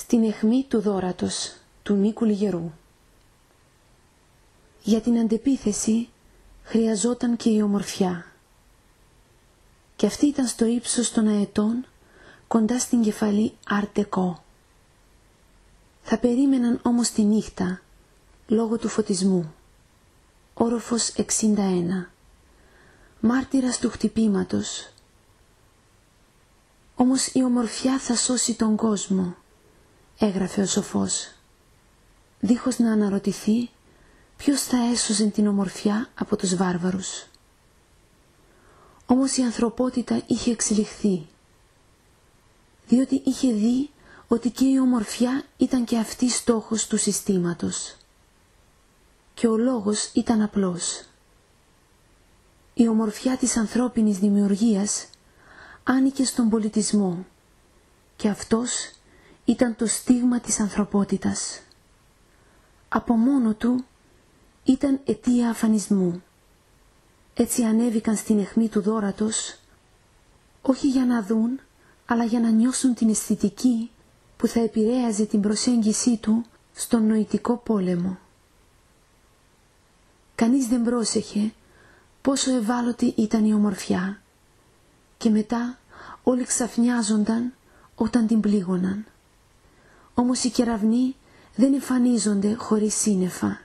Στην αιχμή του δώρατος του Νίκου Λιγερού. Για την αντεπίθεση χρειαζόταν και η ομορφιά. Και αυτή ήταν στο ύψος των αετών, κοντά στην κεφαλή Αρτεκό. Θα περίμεναν όμως τη νύχτα, λόγω του φωτισμού. Όροφος 61. Μάρτυρας του χτυπήματος. Όμως η ομορφιά θα σώσει τον κόσμο, έγραφε ο σοφός, δίχως να αναρωτηθεί ποιος θα έσωζε την ομορφιά από τους βάρβαρους. Όμως η ανθρωπότητα είχε εξελιχθεί, διότι είχε δει ότι και η ομορφιά ήταν και αυτή στόχος του συστήματος. Και ο λόγος ήταν απλός. Η ομορφιά της ανθρώπινης δημιουργίας άνοικε στον πολιτισμό και αυτός ήταν το στίγμα της ανθρωπότητας. Από μόνο του ήταν αιτία αφανισμού. Έτσι ανέβηκαν στην αιχμή του δώρατος, όχι για να δουν, αλλά για να νιώσουν την αισθητική που θα επηρέαζε την προσέγγιση του στον νοητικό πόλεμο. Κανείς δεν πρόσεχε πόσο ευάλωτη ήταν η ομορφιά και μετά όλοι ξαφνιάζονταν όταν την πλήγωναν. Όμως οι κεραυνοί δεν εμφανίζονται χωρίς σύννεφα.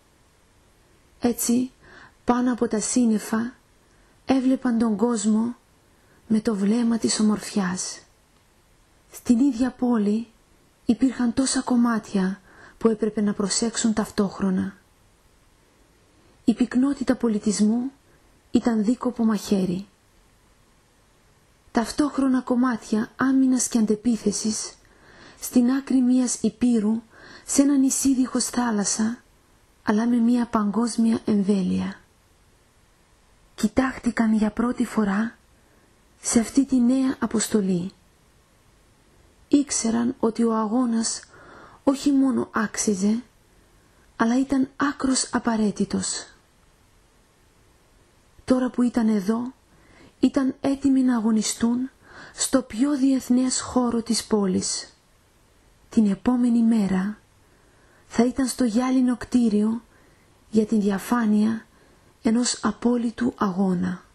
Έτσι, πάνω από τα σύννεφα έβλεπαν τον κόσμο με το βλέμμα της ομορφιάς. Στην ίδια πόλη υπήρχαν τόσα κομμάτια που έπρεπε να προσέξουν ταυτόχρονα. Η πυκνότητα πολιτισμού ήταν δίκοπο μαχαίρι. Ταυτόχρονα κομμάτια άμυνας και αντεπίθεσης στην άκρη μιας υπήρου, σε ένα νησί δίχως θάλασσα, αλλά με μια παγκόσμια εμβέλεια. Κοιτάχτηκαν για πρώτη φορά σε αυτή τη νέα αποστολή. Ήξεραν ότι ο αγώνας όχι μόνο άξιζε, αλλά ήταν άκρος απαραίτητος. Τώρα που ήταν εδώ, ήταν έτοιμοι να αγωνιστούν στο πιο διεθνές χώρο της πόλης. Την επόμενη μέρα θα ήταν στο γυάλινο κτίριο για την διαφάνεια ενός απόλυτου αγώνα.